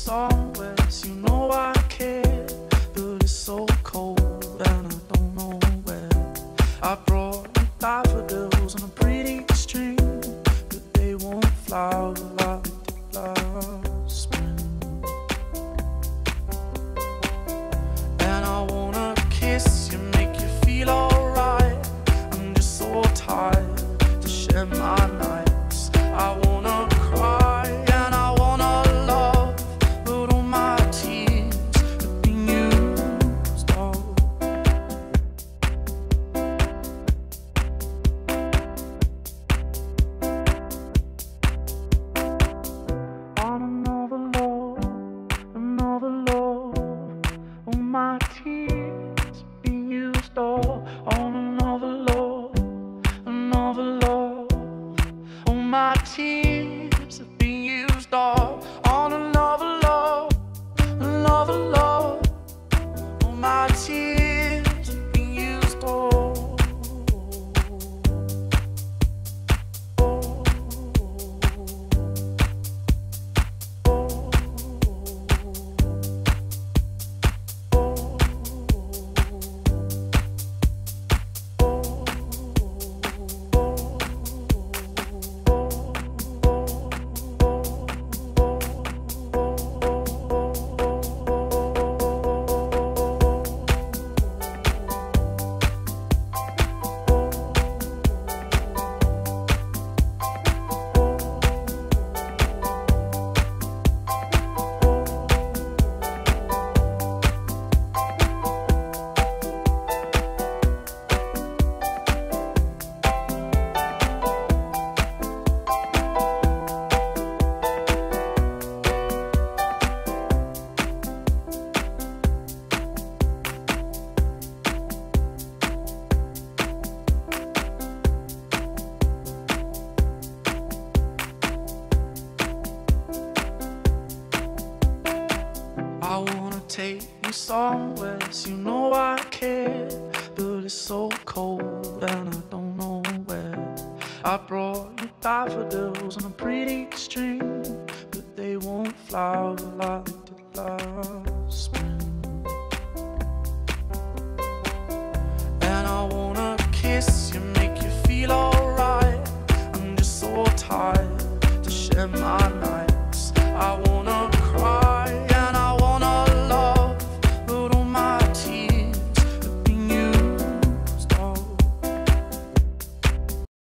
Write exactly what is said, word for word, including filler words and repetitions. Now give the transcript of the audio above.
somewhere, so you know I care, but it's so cold and I don't know where. I brought you daffodils on a pretty string, but they won't flower like they did last spring. And I wanna kiss you, make you feel alright. I'm just so tired to share my nights. I wanna cry and I wanna love, but all my tears have been used up. On another love, another love, all my tears have been used up. On another love, another love, all my tears have been used up. On another love, another love, all my tears have been used up. I wanna take you somewhere, so you know I care, but it's so cold and I don't know where. I brought you daffodils on a pretty string, but they won't flower like they did last spring. And I wanna kiss you